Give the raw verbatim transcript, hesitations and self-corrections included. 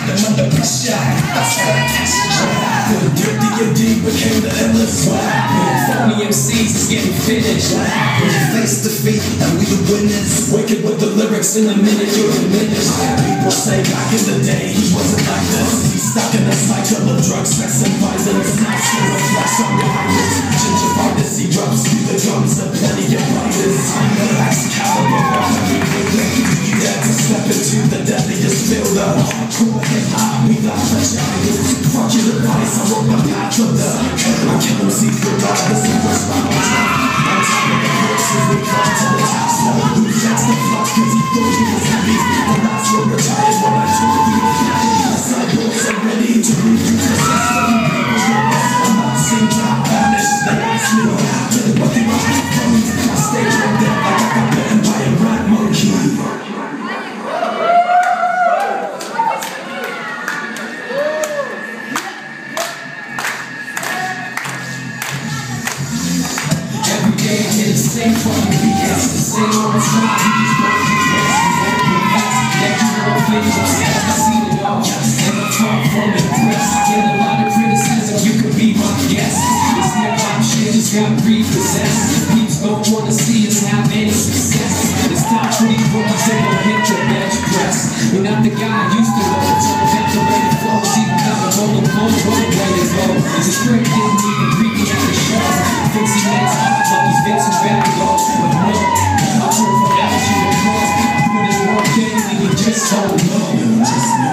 them under pressure. That's that texture. The dirt D and D became the endless swag. Phony M Cs is getting finished. We're face to feet and we the winners. Wicked with the lyrics in a minute, you're diminished. People say back in the day he wasn't like this. He's stuck in a cycle of drugs, sex and violence. Now still a flash on your iris. Gingivitis, he drops through the drums and plenty of fighters. I'm the Excalibur, every rhythm. You dare to step into the deadliest field of hardcore hip-hop. We got the giants. Fuck your advice, I walk the path of the I kill them seeds regardless of what's wrong. On top of the horses, we come to the top. Slow, who gets the flux cause he thought he was heavy. The last one retired when I told you the daddy. The cyborgs are ready to reboot the system. I'm not seeing that vanish. They ask me what happened, what they might have from me. I stayed on there like I got bitten by a rat monkey. Same fucking B S, the same old time. We just broke the rest. That you won't finish, I've seen it all. And I'm far from impressed. I get a lot of criticism, you could be my guest. This hip-hop shit just got repossessed. Peeps don't wanna see us have any success. It's time for these rookies to go hit your bench press. You're not the guy I used to know. It's all about the way it flows. Even got a roller coaster, what the way it goes. It's a script, didn't even greet me at the show. Thinks he makes art like he's Vincent Van Gogh. But no, I'll turn from attitude to cause. I put in work daily, you just don't know.